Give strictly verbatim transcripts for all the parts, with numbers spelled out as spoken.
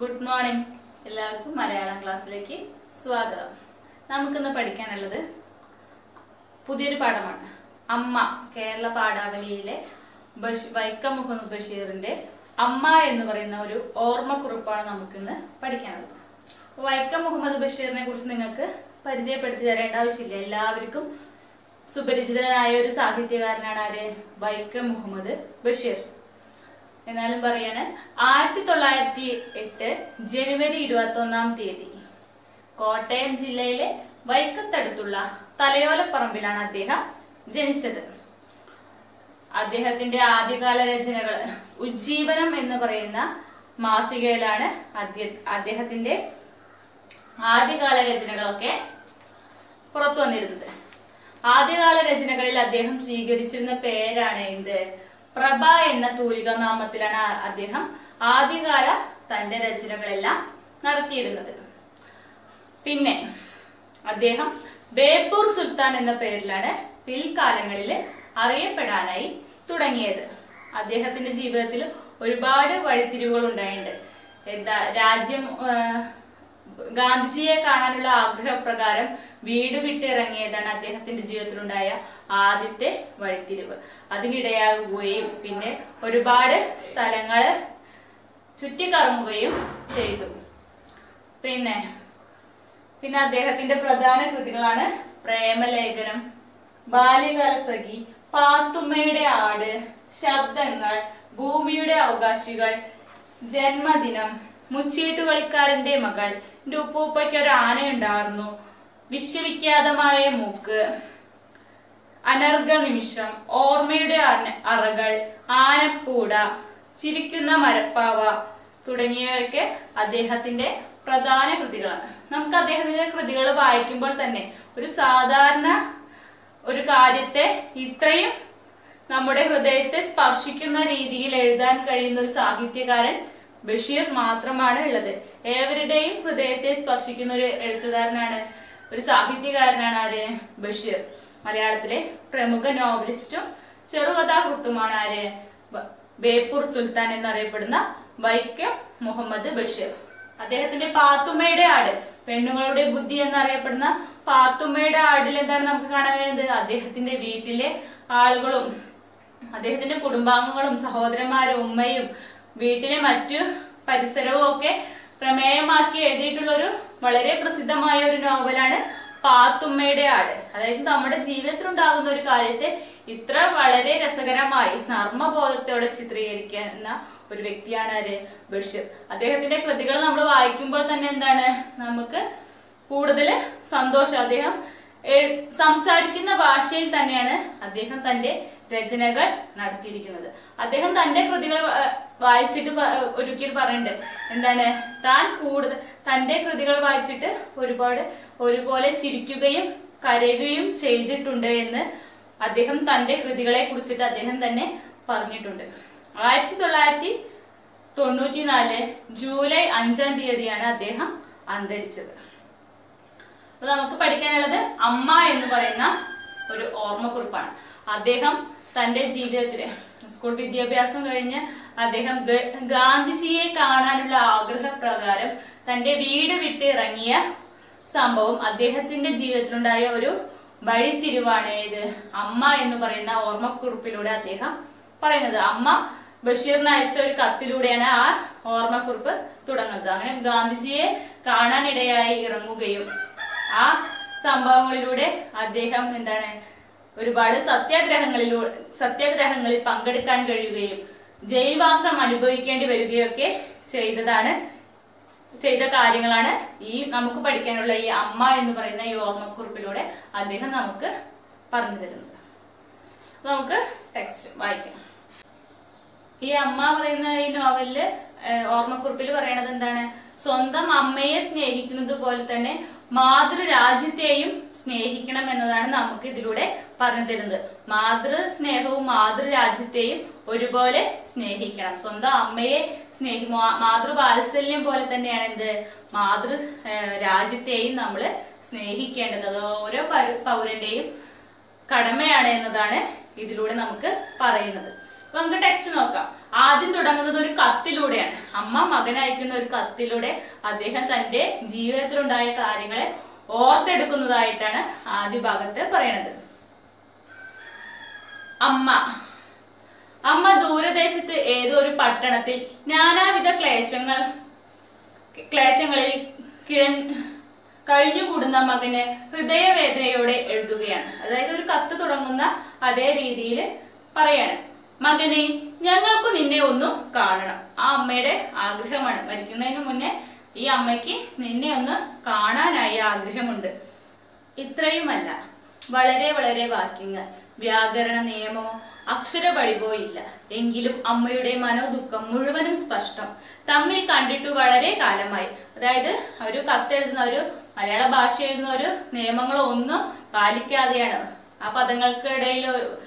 Good morning. എല്ലാവർക്കും മലയാളം ക്ലാസ്സിലേക്ക് സ്വാഗതം. നമുക്കിന്ന് പഠിക്കാനുള്ളത് പുതിയൊരു പാഠമാണ്. അമ്മ, കേരള പാഠാവലിയിലെ വൈക്കം മുഹമ്മദ് ബഷീറിന്റെ അമ്മ എന്ന് പറയുന്ന ഒരു ഓർമ്മക്കുറിപ്പാണ് നമുക്കിന്ന് പഠിക്കാനുള്ളത്. വൈക്കം മുഹമ്മദ് ബഷീറിനെ കുറിച്ച് നിങ്ങൾക്ക് പരിചയപ്പെടുത്തി തരേണ്ട ആവശ്യമില്ല. എല്ലാവർക്കും സുപരിചിതനായ ഒരു സാഹിത്യകാരനാണ് ആര്? വൈക്കം മുഹമ്മദ് ബഷീർ. എന്നാലും പറയാണ്, ആയിരത്തി തൊള്ളായിരത്തി എട്ട് ജനുവരി ഇരുപത്തി ഒന്നാം തീയതി കോട്ടയം ജില്ലയിലെ വൈക്കത്തടുത്തുള്ള തലയോലപ്പറമ്പിലാണ് അദ്ദേഹം ജനിച്ചത്. അദ്ദേഹത്തിന്റെ ആദ്യകാല രചനകൾ ഉജ്ജീവനം എന്ന് പറയുന്ന മാസികയിലാണ് അദ്ദേഹത്തിന്റെ ആദ്യകാല രചനകളൊക്കെ പുറത്തു വന്നിരുന്നത്. ആദ്യകാല രചനകളിൽ അദ്ദേഹം സ്വീകരിച്ചിരുന്ന പേരാണ് എന്ത്? പ്രഭ എന്ന തൂലികാനാമത്തിലാണ് അദ്ദേഹം ആദ്യകാല തന്റെ രചനകളെല്ലാം നടത്തിയിരുന്നത്. പിന്നെ അദ്ദേഹം ബേപ്പൂർ സുൽത്താൻ എന്ന പേരിലാണ് പിൽക്കാലങ്ങളിൽ അറിയപ്പെടാനായി തുടങ്ങിയത്. അദ്ദേഹത്തിന്റെ ജീവിതത്തിൽ ഒരുപാട് വഴിത്തിരിവുകൾ ഉണ്ടായിട്ടുണ്ട്. എന്താ, രാജ്യം ഗാന്ധിജിയെ കാണാനുള്ള ആഗ്രഹപ്രകാരം വീട് വിട്ടിറങ്ങിയതാണ് അദ്ദേഹത്തിന്റെ ജീവിതത്തിലുണ്ടായ ആദ്യത്തെ വഴിത്തിരിവ്. അതിനിടയാകുകയും പിന്നെ ഒരുപാട് സ്ഥലങ്ങള് ചുറ്റിക്കറങ്ങുകയും ചെയ്തു. പിന്നെ പിന്നെ അദ്ദേഹത്തിന്റെ പ്രധാന കൃതികളാണ് പ്രേമലേഖനം, ബാല്യകാലസഖി, പാത്തുമ്മയുടെ ആട്, ശബ്ദങ്ങൾ, ഭൂമിയുടെ അവകാശികൾ, ജന്മദിനം, മുച്ചീട്ടുകളിക്കാരന്റെ മകൾ, എന്റെ ഉപ്പൂപ്പയ്ക്ക് ഒരു ആനയുണ്ടായിരുന്നു, വിശ്വവിഖ്യാതമായ മൂക്ക്, അനർഘ നിമിഷം, ഓർമ്മയുടെ അറകൾ, ആനപ്പൂട, ചിരിക്കുന്ന മരപ്പാവ തുടങ്ങിയവയൊക്കെ അദ്ദേഹത്തിന്റെ പ്രധാന കൃതികളാണ്. നമുക്ക് അദ്ദേഹത്തിന്റെ കൃതികൾ വായിക്കുമ്പോൾ തന്നെ ഒരു സാധാരണ ഒരു കാര്യത്തെ ഇത്രയും നമ്മുടെ ഹൃദയത്തെ സ്പർശിക്കുന്ന രീതിയിൽ എഴുതാൻ കഴിയുന്ന ഒരു സാഹിത്യകാരൻ ബഷീർ മാത്രമാണ് ഉള്ളത്. ഏവരുടെയും ഹൃദയത്തെ സ്പർശിക്കുന്ന ഒരു എഴുത്തുകാരനാണ്, ഒരു സാഹിത്യകാരനാണ് ആര്? ബഷീർ. മലയാളത്തിലെ പ്രമുഖ നോവലിസ്റ്റും ചെറുകഥാകൃത്തുമാണ് ആര്? ബേപ്പൂർ സുൽത്താൻ എന്നറിയപ്പെടുന്ന വൈക്കം മുഹമ്മദ് ബഷീർ. അദ്ദേഹത്തിന്റെ പാത്തുമ്മയുടെ ആട്, പെണ്ണുങ്ങളുടെ ബുദ്ധി എന്നറിയപ്പെടുന്ന പാത്തുമ്മയുടെ ആടിൽ എന്താണ് നമുക്ക് കാണാൻ കഴിയുന്നത്? അദ്ദേഹത്തിന്റെ വീട്ടിലെ ആളുകളും അദ്ദേഹത്തിന്റെ കുടുംബാംഗങ്ങളും സഹോദരന്മാരും ഉമ്മയും വീട്ടിലെ മറ്റു പരിസരവും ഒക്കെ പ്രമേയമാക്കി എഴുതിയിട്ടുള്ള ഒരു വളരെ പ്രസിദ്ധമായ ഒരു നോവലാണ് പാത്തുമ്മയുടെ ആട്. അതായത് നമ്മുടെ ജീവിതത്തിൽ ഉണ്ടാകുന്ന ഒരു കാര്യത്തെ ഇത്ര വളരെ രസകരമായി നർമ്മബോധത്തോടെ ചിത്രീകരിക്കുന്ന ഒരു വ്യക്തിയാണ് ആര്? ബഷീർ. അദ്ദേഹത്തിന്റെ കൃതികൾ നമ്മൾ വായിക്കുമ്പോൾ തന്നെ എന്താണ്, നമുക്ക് കൂടുതൽ സന്തോഷം. അദ്ദേഹം സംസാരിക്കുന്ന ഭാഷയിൽ തന്നെയാണ് അദ്ദേഹം തന്റെ രചനകൾ നടത്തിയിരിക്കുന്നത്. അദ്ദേഹം തന്റെ കൃതികൾ വായിച്ചിട്ട് ഒരിക്കൽ പറയുന്നുണ്ട്, എന്താണ്, താൻ കൂടുതൽ തന്റെ കൃതികൾ വായിച്ചിട്ട് ഒരുപാട് ഒരുപോലെ ചിരിക്കുകയും കരയുകയും ചെയ്തിട്ടുണ്ട് എന്ന് അദ്ദേഹം തന്റെ കൃതികളെ കുറിച്ചിട്ട് അദ്ദേഹം തന്നെ പറഞ്ഞിട്ടുണ്ട്. ആയിരത്തി തൊള്ളായിരത്തി തൊണ്ണൂറ്റി നാല് ജൂലൈ അഞ്ചാം തീയതിയാണ് അദ്ദേഹം അന്തരിച്ചത്. അപ്പൊ നമുക്ക് പഠിക്കാനുള്ളത് അമ്മ എന്ന് പറയുന്ന ഒരു ഓർമ്മക്കുറിപ്പാണ്. അദ്ദേഹം തന്റെ ജീവിതത്തില് സ്കൂൾ വിദ്യാഭ്യാസം കഴിഞ്ഞ് അദ്ദേഹം ഗാന്ധിജിയെ കാണാനുള്ള ആഗ്രഹപ്രകാരം തന്റെ വീട് വിട്ട് ഇറങ്ങിയ സംഭവം അദ്ദേഹത്തിന്റെ ജീവിതത്തിലുണ്ടായ ഒരു വഴിത്തിരിവാണ് ഏത്? അമ്മ എന്ന് പറയുന്ന ഓർമ്മക്കുറിപ്പിലൂടെ അദ്ദേഹം പറയുന്നത്. അമ്മ ബഷീറിന് അയച്ച ഒരു കത്തിലൂടെയാണ് ആ ഓർമ്മക്കുറിപ്പ് തുടങ്ങുന്നത്. അങ്ങനെ ഗാന്ധിജിയെ കാണാനിടയായി ഇറങ്ങുകയും ആ സംഭവങ്ങളിലൂടെ അദ്ദേഹം എന്താണ് ഒരുപാട് സത്യാഗ്രഹങ്ങളിലൂടെ സത്യാഗ്രഹങ്ങളിൽ പങ്കെടുക്കാൻ കഴിയുകയും ജയിൽവാസം അനുഭവിക്കേണ്ടി വരികയൊക്കെ ചെയ്തതാണ് ചെയ്ത കാര്യങ്ങളാണ് ഈ നമുക്ക് പഠിക്കാനുള്ള ഈ അമ്മ എന്ന് പറയുന്ന ഈ ഓർമ്മക്കുറിപ്പിലൂടെ അദ്ദേഹം നമുക്ക് പറഞ്ഞു തരുന്നത്. നമുക്ക് ടെക്സ്റ്റ് വായിക്കാം. ഈ അമ്മ പറയുന്ന ഈ നോവലില് ഓർമ്മക്കുറിപ്പിൽ പറയണത് എന്താണ്? സ്വന്തം അമ്മയെ സ്നേഹിക്കുന്നത് പോലെ തന്നെ മാതൃരാജ്യത്തെയും സ്നേഹിക്കണം എന്നതാണ് നമുക്ക് ഇതിലൂടെ പറഞ്ഞു തരുന്നത്. മാതൃ സ്നേഹവും മാതൃരാജ്യത്തെയും ഒരുപോലെ സ്നേഹിക്കണം. സ്വന്തം അമ്മയെ സ്നേഹി മാതൃവാത്സല്യം പോലെ തന്നെയാണ് എന്ത്? മാതൃ രാജ്യത്തെയും നമ്മൾ സ്നേഹിക്കേണ്ടത് ഓരോ പൗരന്റെയും കടമയാണ് എന്നതാണ് ഇതിലൂടെ നമുക്ക് പറയുന്നത്. നമുക്ക് ടെക്സ്റ്റ് നോക്കാം. ആദ്യം തുടങ്ങുന്നത് ഒരു കത്തിലൂടെയാണ്. അമ്മ മകനയക്കുന്ന ഒരു കത്തിലൂടെ അദ്ദേഹം തന്റെ ജീവിതത്തിലുണ്ടായ കാര്യങ്ങളെ ഓർത്തെടുക്കുന്നതായിട്ടാണ് ആദ്യ ഭാഗത്ത് പറയണത്. അമ്മ അമ്മ ദൂരദേശത്ത് ഏതോ ഒരു പട്ടണത്തിൽ നാനാവിധ ക്ലേശങ്ങൾ ക്ലേശങ്ങളിൽ കിഴ കഴിഞ്ഞുകൂടുന്ന മകന് ഹൃദയവേദനയോടെ എഴുതുകയാണ്. അതായത് ഒരു കത്ത് തുടങ്ങുന്ന അതേ രീതിയിൽ പറയാണ്, മകനെ, ഞങ്ങൾക്ക് നിന്നെ ഒന്ന് കാണണം. ആ അമ്മയുടെ ആഗ്രഹമാണ്. മരിക്കുന്നതിന് മുന്നേ ഈ അമ്മയ്ക്ക് നിന്നെ ഒന്ന് കാണാനായി ആഗ്രഹമുണ്ട്. ഇത്രയുമല്ല, വളരെ വളരെ വാക്യങ്ങൾ, വ്യാകരണ നിയമമോ അക്ഷരപടിവോ ഇല്ല. എങ്കിലും അമ്മയുടെ മനോദുഃഖം മുഴുവനും സ്പഷ്ടം. തമ്മിൽ കണ്ടിട്ടു വളരെ കാലമായി. അതായത് ഒരു കത്തെഴുതുന്ന ഒരു മലയാള ഭാഷ എഴുതുന്ന ഒരു നിയമങ്ങളോ ഒന്നും പാലിക്കാതെയാണ്, ആ പദങ്ങൾക്കിടയിൽ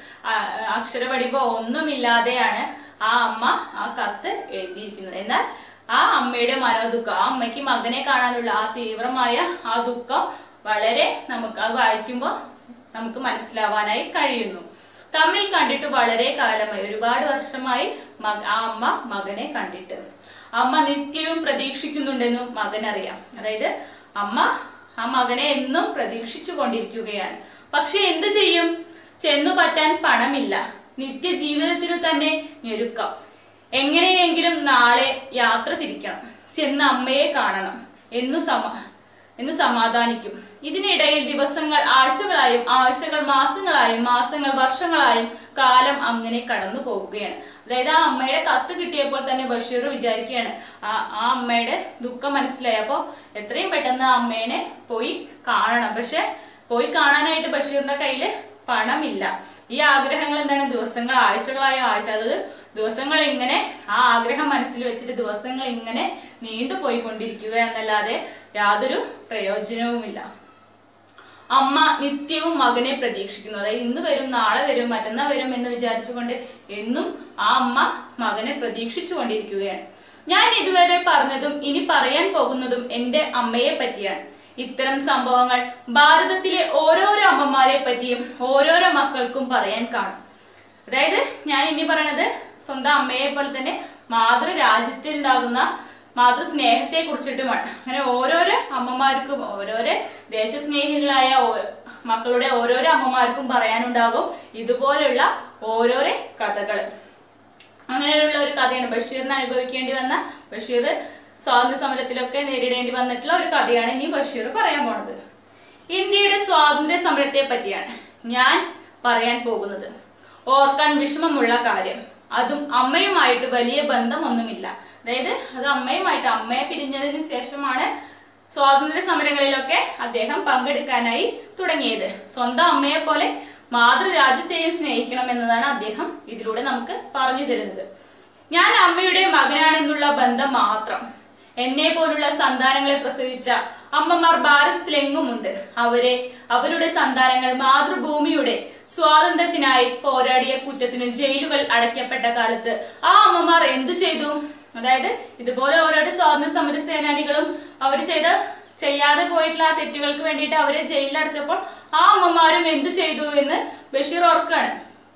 അക്ഷരപടിവോ ഒന്നുമില്ലാതെയാണ് ആ അമ്മ ആ കത്ത് എഴുതിയിരിക്കുന്നത്. എന്നാൽ ആ അമ്മയുടെ മനോദുഃഖം, ആ അമ്മയ്ക്ക് മകനെ കാണാനുള്ള ആ തീവ്രമായ ആ ദുഃഖം വളരെ നമുക്ക് അത് വായിക്കുമ്പോൾ നമുക്ക് മനസ്സിലാവാനായി കഴിയുന്നു. തമ്മിൽ കണ്ടിട്ട് വളരെ കാലമായി, ഒരുപാട് വർഷമായി ആ അമ്മ മകനെ കണ്ടിട്ട്. അമ്മ നിത്യവും പ്രതീക്ഷിക്കുന്നുണ്ടെന്നും മകനറിയാം. അതായത് അമ്മ ആ മകനെ എന്നും പ്രതീക്ഷിച്ചു കൊണ്ടിരിക്കുകയാണ്. പക്ഷെ എന്തു ചെയ്യും? ചെന്നു പറ്റാൻ പണമില്ല. നിത്യജീവിതത്തിനു തന്നെ ഞെരുക്കം. എങ്ങനെയെങ്കിലും നാളെ യാത്ര തിരിക്കണം, ചെന്ന് അമ്മയെ കാണണം എന്നു സമ എന്ന് സമാധാനിക്കും. ഇതിനിടയിൽ ദിവസങ്ങൾ ആഴ്ചകളായും ആഴ്ചകൾ മാസങ്ങളായും മാസങ്ങൾ വർഷങ്ങളായും കാലം അങ്ങനെ കടന്നു പോവുകയാണ്. അതായത് ആ അമ്മയുടെ കത്ത് കിട്ടിയപ്പോൾ തന്നെ ബഷീർ വിചാരിക്കുകയാണ്, ആ ആ അമ്മയുടെ ദുഃഖം മനസ്സിലായി, അപ്പോൾ എത്രയും പെട്ടെന്ന് ആ അമ്മേനെ പോയി കാണണം. പക്ഷെ പോയി കാണാനായിട്ട് ബഷീറിന്റെ കയ്യില് പണമില്ല. ഈ ആഗ്രഹങ്ങൾ എന്താണ്? ദിവസങ്ങൾ ആഴ്ചകളായ ആഴ്ച, അത് ദിവസങ്ങൾ ഇങ്ങനെ ആ ആഗ്രഹം മനസ്സിൽ വെച്ചിട്ട് ദിവസങ്ങൾ ഇങ്ങനെ നീണ്ടുപോയിക്കൊണ്ടിരിക്കുക എന്നല്ലാതെ യാതൊരു പ്രയോജനവുമില്ല. അമ്മ നിത്യവും മകനെ പ്രതീക്ഷിക്കുന്നു. അതായത് ഇന്ന് വരും, നാളെ വരും, മറ്റന്നാൾ വരും എന്ന് വിചാരിച്ചുകൊണ്ട് എന്നും ആ അമ്മ മകനെ പ്രതീക്ഷിച്ചു കൊണ്ടിരിക്കുകയാണ്. ഞാൻ ഇതുവരെ പറഞ്ഞതും ഇനി പറയാൻ പോകുന്നതും എൻ്റെ അമ്മയെ പറ്റിയാണ്. ഇത്തരം സംഭവങ്ങൾ ഭാരതത്തിലെ ഓരോരോ അമ്മമാരെ പറ്റിയും ഓരോരോ മക്കൾക്കും പറയാൻ കാണും. അതായത് ഞാൻ ഇനി പറയണത് സ്വന്തം അമ്മയെ പോലെ തന്നെ മാതൃരാജ്യത്തിലുണ്ടാകുന്ന മാതൃസ്നേഹത്തെ കുറിച്ചിട്ടുമാണ്. അങ്ങനെ ഓരോരോ അമ്മമാർക്കും ഓരോരോ ദേശസ്നേഹികളായ മക്കളുടെ ഓരോരോ അമ്മമാർക്കും പറയാനുണ്ടാകും ഇതുപോലെയുള്ള ഓരോരോ കഥകൾ. അങ്ങനെയുള്ള ഒരു കഥയാണ് ബഷീറിന് അനുഭവിക്കേണ്ടി വന്ന, ബഷീർ സ്വാതന്ത്ര്യ സമരത്തിലൊക്കെ നേരിടേണ്ടി വന്നിട്ടുള്ള ഒരു കഥയാണ് ഇനി ബഷീർ പറയാൻ പോണത്. ഇന്ത്യയുടെ സ്വാതന്ത്ര്യ സമരത്തെ പറ്റിയാണ് ഞാൻ പറയാൻ പോകുന്നത്. ഓർക്കാൻ വിഷമമുള്ള കാര്യം, അതും അമ്മയുമായിട്ട് വലിയ ബന്ധമൊന്നുമില്ല. അതായത് അത് അമ്മയുമായിട്ട്, അമ്മയെ പിരിഞ്ഞതിന് ശേഷമാണ് സ്വാതന്ത്ര്യ സമരങ്ങളിലൊക്കെ അദ്ദേഹം പങ്കെടുക്കാനായി തുടങ്ങിയത്. സ്വന്തം അമ്മയെ പോലെ മാതൃരാജ്യത്തെയും സ്നേഹിക്കണം എന്നതാണ് അദ്ദേഹം ഇതിലൂടെ നമുക്ക് പറഞ്ഞു തരുന്നത്. ഞാൻ അമ്മയുടെ മകനാണെന്നുള്ള ബന്ധം മാത്രം. എന്നെ പോലുള്ള സന്താനങ്ങളെ പ്രസവിച്ച അമ്മമാർ ഭാരതത്തിലെങ്ങുമുണ്ട്. അവരെ അവരുടെ സന്താനങ്ങൾ മാതൃഭൂമിയുടെ സ്വാതന്ത്ര്യത്തിനായി പോരാടിയ കുറ്റത്തിന് ജയിലുകൾ അടയ്ക്കപ്പെട്ട കാലത്ത് ആ അമ്മമാർ എന്തു ചെയ്തു? അതായത് ഇതുപോലെ ഓരോരോ സ്വാതന്ത്ര്യ സമര സേനാനികളും അവർ ചെയ്ത ചെയ്യാതെ പോയിട്ടുള്ള ആ തെറ്റുകൾക്ക് വേണ്ടിയിട്ട് അവരെ ജയിലിലടച്ചപ്പോൾ ആ അമ്മമാരും എന്തു ചെയ്തു എന്ന് ബഷീർ ഓർക്കാണ്.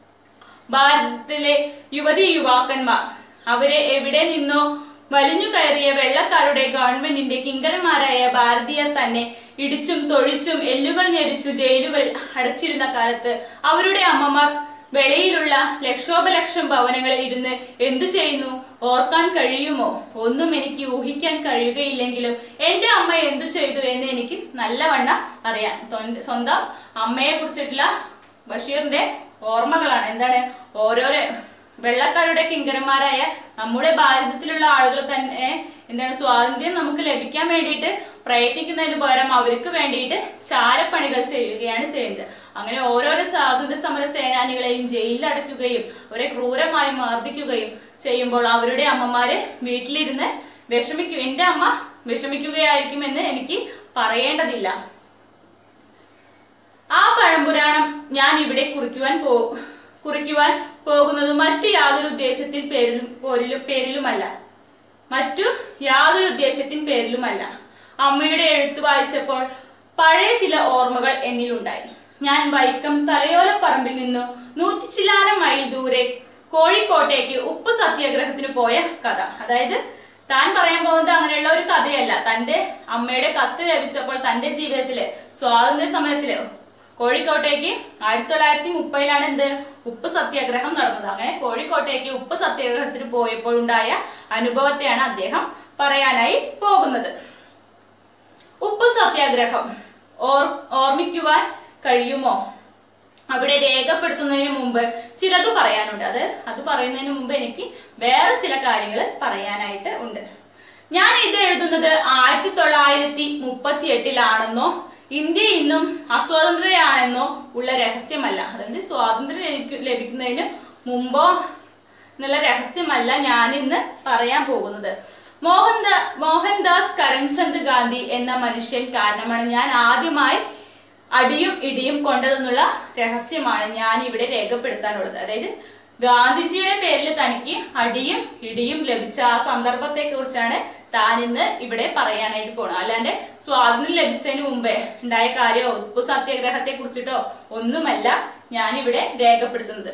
ഭാരതത്തിലെ യുവതി യുവാക്കന്മാർ അവരെ എവിടെ നിന്നോ വലിഞ്ഞു കയറിയ വെള്ളക്കാരുടെ ഗവൺമെന്റിന്റെ കിങ്കരന്മാരായ ഭാരതീയർ തന്നെ ഇടിച്ചും തൊഴിച്ചും എല്ലുകൾ ഞെരിച്ചു ജയിലുകൾ അടച്ചിരുന്ന കാലത്ത് അവരുടെ അമ്മമാർ വെളിയിലുള്ള ലക്ഷോപലക്ഷം ഭവനങ്ങളിൽ ഇരുന്ന് എന്തു ചെയ്യുന്നു? ഓർക്കാൻ കഴിയുമോ? ഒന്നും എനിക്ക് ഊഹിക്കാൻ കഴിയുകയില്ലെങ്കിലും എന്റെ അമ്മ എന്തു ചെയ്തു എന്ന് എനിക്ക് നല്ലവണ്ണം അറിയാം. സ്വന്തം അമ്മയെ കുറിച്ചിട്ടുള്ള ബഷീറിന്റെ ഓർമ്മകളാണ്. എന്താണ്? ഓരോരോ വെള്ളക്കാരുടെ കിങ്കരന്മാരായ നമ്മുടെ ഭാരതത്തിലുള്ള ആളുകൾ തന്നെ എന്താണ് സ്വാതന്ത്ര്യം നമുക്ക് ലഭിക്കാൻ വേണ്ടിയിട്ട് പ്രയത്നിക്കുന്നതിന് പകരം അവർക്ക് വേണ്ടിയിട്ട് ചാരപ്പണികൾ ചെയ്യുകയാണ് ചെയ്യുന്നത്. അങ്ങനെ ഓരോരോ സ്വാതന്ത്ര്യ സമര സേനാനികളെയും ജയിലിലടയ്ക്കുകയും അവരെ ക്രൂരമായി മർദ്ദിക്കുകയും ചെയ്യുമ്പോൾ അവരുടെ അമ്മമാര് വീട്ടിലിരുന്ന് വിഷമിക്കും. എന്റെ അമ്മ വിഷമിക്കുകയായിരിക്കുമെന്ന് എനിക്ക് പറയേണ്ടതില്ല. ആ പഴംപുരാണം ഞാൻ ഇവിടെ കുറിക്കുവാൻ പോ കുറിക്കുവാൻ പോകുന്നത് മറ്റു യാതൊരു ഉദ്ദേശത്തിൻ പേരിലും പോരിലും പേരിലുമല്ല മറ്റു യാതൊരു ഉദ്ദേശത്തിൻ പേരിലുമല്ല. അമ്മയുടെ എഴുത്ത് വായിച്ചപ്പോൾ പഴയ ചില ഓർമ്മകൾ എന്നിലുണ്ടായി. ഞാൻ വൈക്കം തലയോലപ്പറമ്പിൽ നിന്നു നൂറ്റിച്ചില്ലാനം മൈൽ ദൂരെ കോഴിക്കോട്ടേക്ക് ഉപ്പ് സത്യാഗ്രഹത്തിന് പോയ കഥ. അതായത് താൻ പറയാൻ പോകുന്നത് അങ്ങനെയുള്ള ഒരു കഥയല്ല. തന്റെ അമ്മയുടെ കത്ത് ലഭിച്ചപ്പോൾ തന്റെ ജീവിതത്തില് സ്വാതന്ത്ര്യ സമരത്തില് കോഴിക്കോട്ടേക്ക് ആയിരത്തി തൊള്ളായിരത്തി മുപ്പതിലാണ് എന്ത് ഉപ്പ് സത്യാഗ്രഹം നടന്നത്. അങ്ങനെ കോഴിക്കോട്ടേക്ക് ഉപ്പ് സത്യാഗ്രഹത്തിന് പോയപ്പോൾ ഉണ്ടായ അനുഭവത്തെയാണ് അദ്ദേഹം പറയാനായി പോകുന്നത്. ഉപ്പ് സത്യാഗ്രഹം ഓർ ഓർമ്മിക്കുവാൻ കഴിയുമോ? അവിടെ രേഖപ്പെടുത്തുന്നതിന് മുമ്പ് ചിലത് പറയാനുണ്ട്. അത് അത് പറയുന്നതിന് മുമ്പ് എനിക്ക് വേറെ ചില കാര്യങ്ങൾ പറയാനായിട്ട് ഉണ്ട്. ഞാൻ ഇത് എഴുതുന്നത് ആയിരത്തി തൊള്ളായിരത്തി മുപ്പത്തി എട്ടിലാണെന്നോ ഇന്ത്യ ഇന്നും അസ്വതന്ത്രയാണെന്നോ ഉള്ള രഹസ്യമല്ല. അതായത് സ്വാതന്ത്ര്യം ലഭിക്കുന്നതിന് മുമ്പോ എന്നുള്ള രഹസ്യമല്ല ഞാൻ ഇന്ന് പറയാൻ പോകുന്നത്. മോഹൻദാ മോഹൻദാസ് കരംചന്ദ് ഗാന്ധി എന്ന മനുഷ്യൻ കാരണമാണ് ഞാൻ ആദ്യമായി അടിയും ഇടിയും കൊണ്ടതെന്നുള്ള രഹസ്യമാണ് ഞാൻ ഇവിടെ രേഖപ്പെടുത്താനുള്ളത്. അതായത് ഗാന്ധിജിയുടെ പേരിൽ തനിക്ക് അടിയും ഇടിയും ലഭിച്ച ആ സന്ദർഭത്തെ കുറിച്ചാണ് താൻ ഇന്ന് ഇവിടെ പറയാനായിട്ട് പോകണം. അല്ലാണ്ട് സ്വാതന്ത്ര്യം ലഭിച്ചതിന് മുമ്പേ ഉണ്ടായ കാര്യമോ ഉപ്പ് സത്യാഗ്രഹത്തെ കുറിച്ചിട്ടോ ഒന്നുമല്ല ഞാൻ ഇവിടെ രേഖപ്പെടുത്തുന്നത്.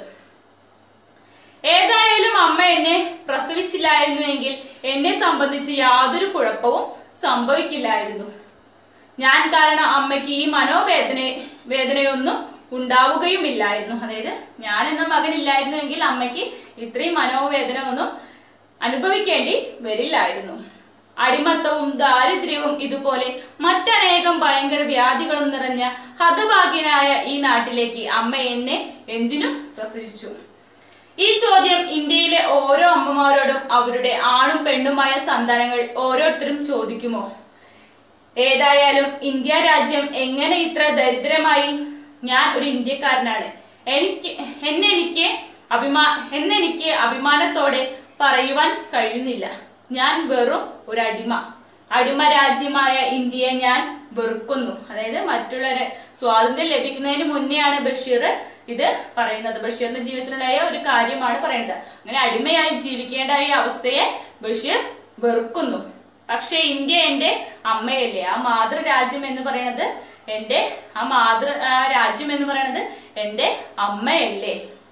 ഏതായാലും അമ്മ എന്നെ പ്രസവിച്ചില്ലായിരുന്നുവെങ്കിൽ എന്നെ സംബന്ധിച്ച് യാതൊരു കുഴപ്പവും സംഭവിക്കില്ലായിരുന്നു. ഞാൻ കാരണം അമ്മയ്ക്ക് ഈ മനോവേദന വേദനയൊന്നും ഉണ്ടാവുകയുമില്ലായിരുന്നു. അതായത് ഞാൻ എന്ന മകനില്ലായിരുന്നുവെങ്കിൽ അമ്മയ്ക്ക് ഇത്രയും മനോവേദന ഒന്നും അനുഭവിക്കേണ്ടി വരില്ലായിരുന്നു. അടിമത്തവും ദാരിദ്ര്യവും ഇതുപോലെ മറ്റനേകം ഭയങ്കര വ്യാധികളും നിറഞ്ഞ ഹതഭാഗ്യനായ ഈ നാട്ടിലേക്ക് അമ്മ എന്നെ എന്തിനു പ്രസവിച്ചു? ഈ ചോദ്യം ഇന്ത്യയിലെ ഓരോ അമ്മമാരോടും അവരുടെ ആണും പെണ്ണുമായ സന്താനങ്ങൾ ഓരോരുത്തരും ചോദിക്കുമോ? ഏതായാലും ഇന്ത്യ രാജ്യം എങ്ങനെ ഇത്ര ദരിദ്രമായി? ഞാൻ ഒരു ഇന്ത്യക്കാരനാണ്. എനിക്ക് എന്നെ എനിക്ക് അഭിമാ എന്നെനിക്ക് അഭിമാനത്തോടെ പറയുവാൻ കഴിയുന്നില്ല. ഞാൻ വെറും ഒരു അടിമ. അടിമ രാജ്യമായ ഇന്ത്യയെ ഞാൻ വെറുക്കുന്നു. അതായത് മറ്റുള്ള സ്വാതന്ത്ര്യം ലഭിക്കുന്നതിന് മുന്നെയാണ് ബഷീർ ഇത് പറയുന്നത്. ബഷീറിന്റെ ജീവിതത്തിലുണ്ടായ ഒരു കാര്യമാണ് പറയുന്നത്. അങ്ങനെ അടിമയായി ജീവിക്കേണ്ട ഈ അവസ്ഥയെ ബഷീർ വെറുക്കുന്നു. പക്ഷെ ഇന്ത്യ എന്റെ അമ്മയല്ലേ? ആ മാതൃരാജ്യം എന്ന് പറയുന്നത് എന്റെ ആ മാതൃ രാജ്യം എന്ന് പറയുന്നത് എന്റെ അമ്മയല്ലേ?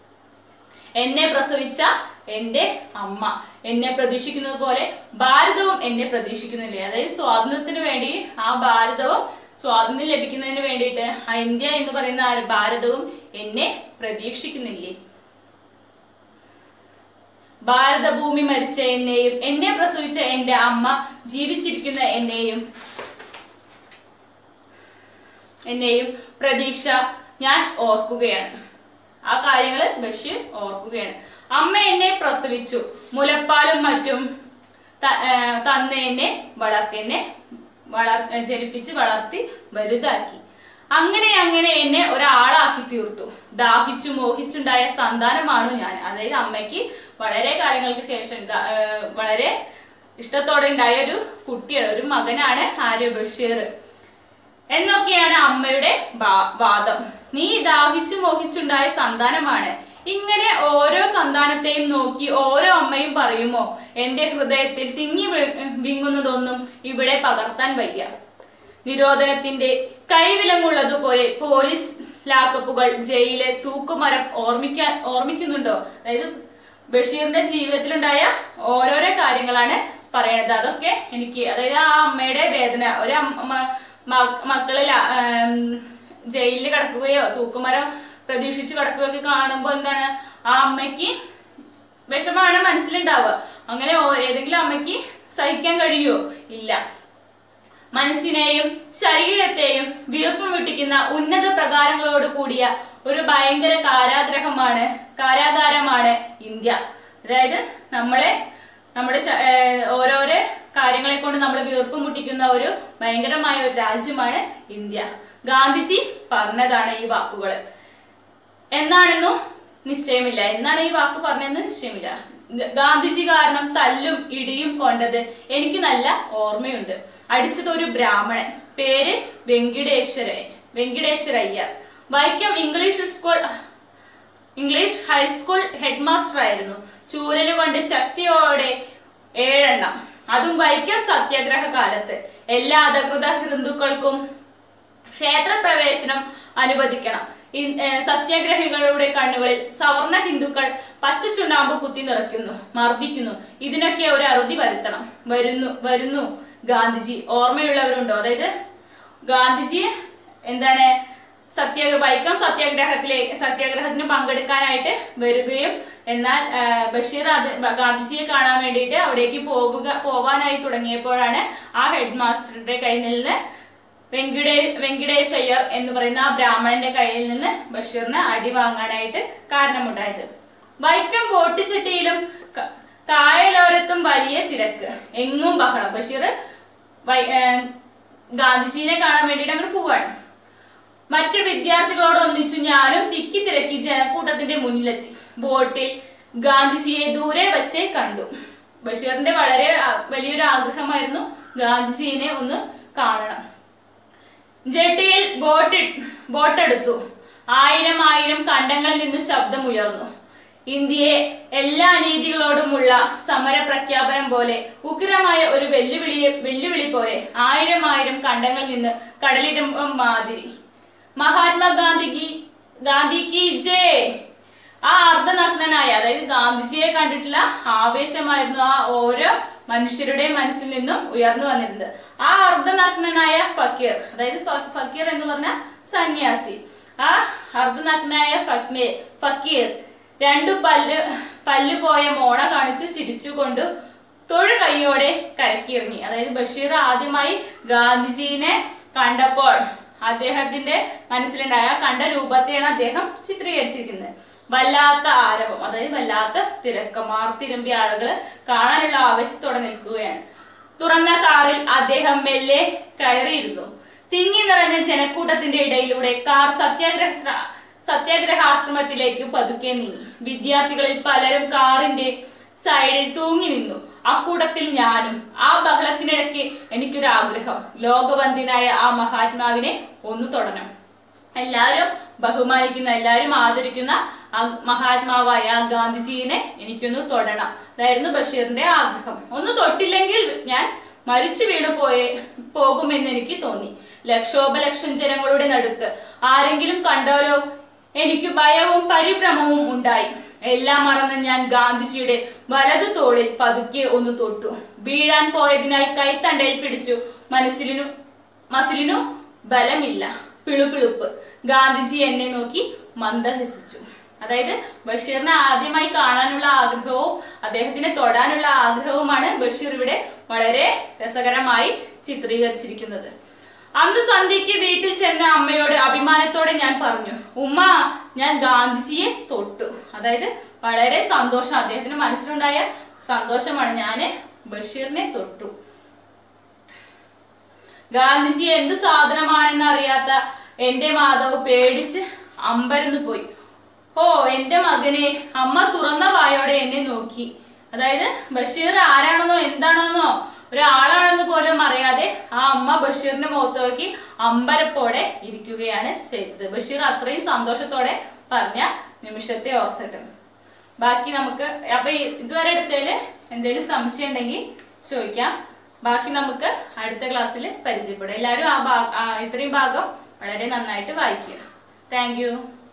എന്നെ പ്രസവിച്ച എന്റെ അമ്മ എന്നെ പ്രതീക്ഷിക്കുന്നത് പോലെ ഭാരതവും എന്നെ പ്രതീക്ഷിക്കുന്നില്ലേ? അതായത് സ്വാതന്ത്ര്യത്തിന് വേണ്ടി ആ ഭാരതവും സ്വാതന്ത്ര്യം ലഭിക്കുന്നതിന് വേണ്ടിയിട്ട് ആ ഇന്ത്യ എന്ന് പറയുന്ന ആ ഭാരതവും എന്നെ പ്രതീക്ഷിക്കുന്നില്ലേ? ഭാരതഭൂമി മരിച്ച എന്നെയും എന്നെ പ്രസവിച്ച എന്റെ അമ്മ ജീവിച്ചിരിക്കുന്ന എന്നെയും എന്നെയും പ്രതീക്ഷ ഞാൻ ഓർക്കുകയാണ്. ആ കാര്യങ്ങള് ബഷീർ ഓർക്കുകയാണ്. അമ്മ എന്നെ പ്രസവിച്ചു, മുലപ്പാലും മറ്റും തന്ന് എന്നെ വളർത്തി എന്നെ വളർ ജനിപ്പിച്ച് വളർത്തി വലുതാക്കി. അങ്ങനെ അങ്ങനെ എന്നെ ഒരാളാക്കി തീർത്തു. ദാഹിച്ചു മോഹിച്ചുണ്ടായ സന്താനമാണു ഞാൻ. അതായത് അമ്മയ്ക്ക് വളരെ കാലങ്ങൾക്ക് ശേഷം വളരെ ഇഷ്ടത്തോടെ ഉണ്ടായ ഒരു കുട്ടിയാണ്, ഒരു മകനാണ് ആര്യ ബഷീർ എന്നൊക്കെയാണ് അമ്മയുടെ വാദം. നീ ദാഹിച്ചു മോഹിച്ചുണ്ടായ സന്താനമാണ്. ഇങ്ങനെ ഓരോ സന്താനത്തെയും നോക്കി ഓരോ അമ്മയും പറയുമോ? എന്റെ ഹൃദയത്തിൽ തിങ്ങി വിങ്ങുന്നതൊന്നും ഇവിടെ പകർത്താൻ വയ്യ. നിരോധനത്തിന്റെ കൈവിലങ്ങുള്ളതുപോലെ പോലീസ് ലാക്കപ്പുകൾ, ജയില്, തൂക്കുമരം ഓർമ്മിക്കാൻ ഓർമ്മിക്കുന്നുണ്ടോ? അതായത് ബഷീറിന്റെ ജീവിതത്തിലുണ്ടായ ഓരോരോ കാര്യങ്ങളാണ് പറയണത്. അതൊക്കെ എനിക്ക്, അതായത് ആ അമ്മയുടെ വേദന, ഒരു മക്കള് ജയിലിൽ കിടക്കുകയോ തൂക്കുമരം പ്രതീക്ഷിച്ച് കിടക്കുകയൊക്കെ കാണുമ്പോ എന്താണ് ആ അമ്മയ്ക്ക് വിഷമാണ് മനസ്സിലുണ്ടാവുക. അങ്ങനെ ഏതെങ്കിലും അമ്മയ്ക്ക് സഹിക്കാൻ കഴിയുമോ? ഇല്ല. മനസ്സിനെയും ശരീരത്തെയും വീർപ്പ് മുട്ടിക്കുന്ന ഉന്നത പ്രകാരങ്ങളോട് കൂടിയ ഒരു ഭയങ്കര കാരാഗ്രഹമാണ് കാരാകാരമാണ് ഇന്ത്യ. അതായത് നമ്മളെ നമ്മുടെ ഓരോരോ കാര്യങ്ങളെ കൊണ്ട് നമ്മൾ വീർപ്പ് മുട്ടിക്കുന്ന ഒരു ഭയങ്കരമായ ഒരു രാജ്യമാണ് ഇന്ത്യ. ഗാന്ധിജി പറഞ്ഞതാണ് ഈ വാക്കുകൾ. എന്നാണെന്നും നിശ്ചയമില്ല. എന്നാണ് ഈ വാക്ക് പറഞ്ഞതെന്ന് നിശ്ചയമില്ല. ഗാന്ധിജി കാരണം തല്ലും ഇടിയും കൊണ്ടത് എനിക്ക് നല്ല ഓർമ്മയുണ്ട്. അടിച്ചത് ഒരു ബ്രാഹ്മണൻ, പേര് Venkateshwara Venkateshwara Iyer. Vaikom English school English high school head master ആയിരുന്നു. ചൂരല് കൊണ്ട് ശക്തിയോടെ ഏഴെണ്ണം, അതും വൈക്കം സത്യാഗ്രഹ കാലത്ത്. എല്ലാ അധികൃത ഹിന്ദുക്കൾക്കും ക്ഷേത്രപ്രവേശനം അനുവദിക്കണം സത്യാഗ്രഹികളുടെ കണ്ണുകളിൽ സവർണ ഹിന്ദുക്കൾ പച്ച ചുണ്ണാമ്പ് കുത്തി നിറയ്ക്കുന്നു, മർദ്ദിക്കുന്നു. ഇതിനൊക്കെ ഒരു അറുതി വരുത്തണം. വരുന്നു വരുന്നു ഗാന്ധിജി. ഓർമ്മയുള്ളവരുണ്ടോ? അതായത് ഗാന്ധിജി എന്താണ് സത്യാഗ്രഹ വൈക്കം സത്യാഗ്രഹത്തിലെ സത്യാഗ്രഹത്തിന് പങ്കെടുക്കാനായിട്ട് വരികയും എന്നാൽ ബഷീർ അത് ഗാന്ധിജിയെ കാണാൻ വേണ്ടിയിട്ട് അവിടേക്ക് പോവുക പോവാനായി തുടങ്ങിയപ്പോഴാണ് ആ ഹെഡ് മാസ്റ്ററുടെ കയ്യിൽ നിന്ന് വെങ്കിടേ വെങ്കിടേശ് അയ്യർ എന്ന് പറയുന്ന ആ ബ്രാഹ്മണന്റെ കയ്യിൽ നിന്ന് ബഷീറിന് അടി വാങ്ങാനായിട്ട് കാരണമുണ്ടായത്. വൈക്കം ബോട്ടിച്ചട്ടിയിലും കായലോരത്തും വലിയ തിരക്ക്, എങ്ങും ബഹളം. ബഷീർ ഗാന്ധിജിയെ കാണാൻ വേണ്ടിയിട്ട് അങ്ങോട്ട് പോവാണ്. മറ്റു വിദ്യാർത്ഥികളോട് ഒന്നിച്ചു ഞാനും തിക്കി തിരക്കി ജനക്കൂട്ടത്തിന്റെ മുന്നിലെത്തി. ബോട്ടിൽ ഗാന്ധിജിയെ ദൂരെ വച്ചേ കണ്ടു. ബഷീറിന്റെ വളരെ വലിയൊരു ആഗ്രഹമായിരുന്നു ഗാന്ധിജിയെ ഒന്ന് കാണണം. ജെട്ടിയിൽ ബോട്ട് ബോട്ടെടുത്തു. ആയിരം ആയിരം കണ്ടങ്ങളിൽ നിന്നു ശബ്ദമുയർന്നു. ഇന്ത്യയെ എല്ലാ അനീതികളോടുമുള്ള സമര പ്രഖ്യാപനം പോലെ, ഉഗ്രമായ ഒരു വെല്ലുവിളിയെ വെല്ലുവിളി പോലെ ആയിരം ആയിരം കണ്ടങ്ങളിൽ നിന്ന് കടലിരമ്പം മാതിരി. മഹാത്മാഗാന്ധിക്ക് ഗാന്ധിക്ക് ജയ്. ആ അർദ്ധനഗ്നനായ, അതായത് ഗാന്ധിജിയെ കണ്ടിട്ടുള്ള ആവേശമായിരുന്നു ആ ഓരോ മനുഷ്യരുടെ മനസ്സിൽ നിന്നും ഉയർന്നു വന്നിരുന്നത്. ആ അർദ്ധനഗ്നനായ ഫക്കീർ, അതായത് ഫക്കീർ എന്ന് പറഞ്ഞ സന്യാസി, ആ അർദ്ധനഗ്നായ ഫക്കീർ രണ്ടു പല്ല് പല്ല് പോയ മോണ കാണിച്ചു ചിരിച്ചുകൊണ്ട് തൊഴു കൈയോടെ കരക്കിറങ്ങി. അതായത് ബഷീർ ആദ്യമായി ഗാന്ധിജീനെ കണ്ടപ്പോൾ അദ്ദേഹത്തിന്റെ മനസ്സിലുണ്ടായ കണ്ട രൂപത്തെയാണ് അദ്ദേഹം ചിത്രീകരിച്ചിരിക്കുന്നത്. വല്ലാത്ത ആരവം, അതായത് വല്ലാത്ത തിരക്കം, മാർത്തിരമ്പിയ ആളുകൾ കാണാനുള്ള ആവേശത്തോടെ നിൽക്കുകയാണ്. തുറന്ന കാറിൽ അദ്ദേഹം മെല്ലെ കയറിയിരുന്നു. തിങ്ങി നിറഞ്ഞ ജനക്കൂട്ടത്തിന്റെ ഇടയിലൂടെ കാർ സത്യാഗ്രഹ സത്യാഗ്രഹാശ്രമത്തിലേക്ക് പതുക്കെ നീങ്ങി. വിദ്യാർത്ഥികളിൽ പലരും കാറിന്റെ സൈഡിൽ തൂങ്ങി നിന്നു. അക്കൂട്ടത്തിൽ ഞാനും. ആ ബഹളത്തിനിടയ്ക്ക് എനിക്കൊരു ആഗ്രഹം, ലോകവന്ധ്യനായ ആ മഹാത്മാവിനെ ഒന്ന് തൊടണം. എല്ലാവരും ബഹുമാനിക്കുന്ന, എല്ലാവരും ആദരിക്കുന്ന ആ മഹാത്മാവായ ആ ഗാന്ധിജീനെ എനിക്കൊന്ന് തൊടണം. അതായിരുന്നു ബഷീറിന്റെ ആഗ്രഹം. ഒന്ന് തൊട്ടില്ലെങ്കിൽ ഞാൻ മരിച്ചു വീണു പോയേ പോകുമെന്ന് എനിക്ക് തോന്നി. ലക്ഷോപലക്ഷം ജനങ്ങളുടെ നടുക്ക് ആരെങ്കിലും കണ്ടാലോ? എനിക്ക് ഭയവും പരിഭ്രമവും ഉണ്ടായി. എല്ലാം മറന്ന് ഞാൻ ഗാന്ധിജിയുടെ വലതു തോളിൽ പതുക്കെ ഒന്ന് തൊട്ടു. വീഴാൻ പോയതിനാൽ കൈത്തണ്ടയിൽ പിടിച്ചു. മനസ്സിലിനു മസിലിനു ബലമില്ല. പിളുപിളുപ്പ്. ഗാന്ധിജി എന്നെ നോക്കി മന്ദഹസിച്ചു. അതായത് ബഷീറിനെ ആദ്യമായി കാണാനുള്ള ആഗ്രഹവും അദ്ദേഹത്തിനെ തൊടാനുള്ള ആഗ്രഹവുമാണ് ബഷീർ ഇവിടെ വളരെ രസകരമായി ചിത്രീകരിച്ചിരിക്കുന്നത്. അന്ന് സന്ധ്യയ്ക്ക് വീട്ടിൽ ചെന്ന അമ്മയോട് അഭിമാനത്തോടെ ഞാൻ പറഞ്ഞു, ഉമ്മ, ഞാൻ ഗാന്ധിജിയെ തൊട്ടു. അതായത് വളരെ സന്തോഷം, അദ്ദേഹത്തിന് മനസ്സിലുണ്ടായ സന്തോഷമാണ്, ഞാന് ബഷീറിനെ തൊട്ടു. ഗാന്ധിജി എന്തു സാധനമാണെന്ന് അറിയാത്ത എന്റെ മാതാവ് പേടിച്ച് അമ്പരന്ന് പോയി. ഓ എന്റെ മകനെ! അമ്മ തുറന്ന വായോടെ എന്നെ നോക്കി. അതായത് ബഷീർ ആരാണെന്നോ എന്താണെന്നോ ഒരാളാണെന്ന് പോലും അറിയാതെ ആ അമ്മ ബഷീറിന്റെ മുഖത്ത് നോക്കി അമ്പരപ്പോടെ ഇരിക്കുകയാണ് ചെയ്തത്. ബഷീർ അത്രയും സന്തോഷത്തോടെ പറഞ്ഞ നിമിഷത്തെ ഓർത്തിട്ട്. ബാക്കി നമുക്ക് അപ്പൊ ഇതുവരെ എടുത്തതില് എന്തെങ്കിലും സംശയം ഉണ്ടെങ്കിൽ ചോദിക്കാം. ബാക്കി നമുക്ക് അടുത്ത ക്ലാസ്സിൽ പരിചയപ്പെടാം. എല്ലാവരും ആ ഭാഗം ഇത്രയും ഭാഗം വളരെ നന്നായിട്ട് വായിക്കുക. Thank U.